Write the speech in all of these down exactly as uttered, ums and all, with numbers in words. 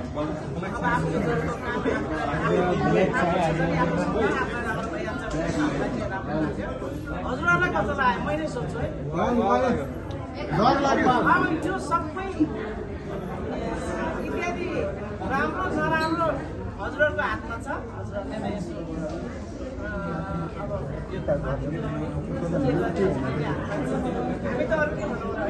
हजुरहरूलाई कस्तो लाग्यो मैले सोध्छु है त्यो सबै इत्यादि राम्रो नराम्रो हजुरहरूको हातमा छ हजुरहरूले नै यसो हामी त अरू के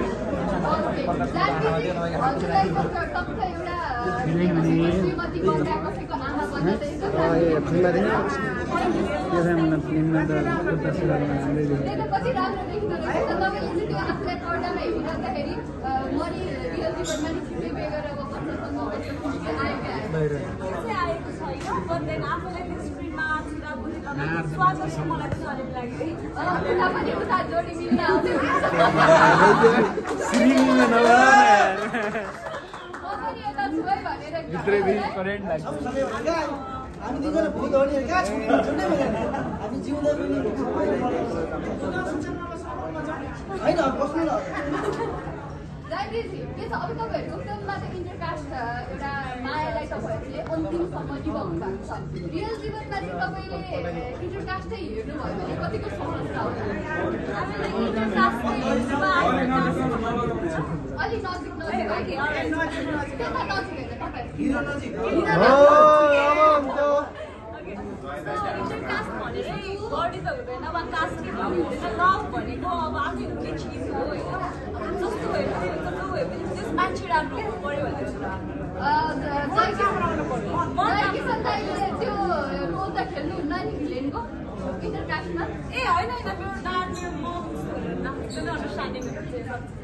हामी दिनले भूत हो नि कहाँ छुट्टै मिलेन हामी जिउँदा पनि हैन बस्नु न राइटजी के छ अब तपाईहरुको फिल्ममा त इन्टरकास्ट एउटा मायालाई तपाईहरुले अन्तिमसम्म निभाउनु भएको छ रियल जीवनमा चाहिँ तपाईले इन्टरकास्टै हेर्नु भयो भने कतिको समस्या होला हामीले इन्टरकास्ट अलि नजिक नजिक त्यता नजिक हैन तपाईहरु हिरो नजिक हो इन्टरकास्ट भनेरै बडी त हुँदैन वा कास्ट के पनि हुँदैन लभ भनेको अब आफै हुने चिज हो हैन जस्तो भए पनि हुन्छ जो भए पनि त्यस मान्छे राम्रो हुनु पर्यो भन्ने कुरा त्यो रोल त खेल्नु हुन्न नि भिलेनको इन्टरकास्टमा ए होइन होइन मेरो डान्स म अन्डरस्ट्यान्डिङ हुन्छ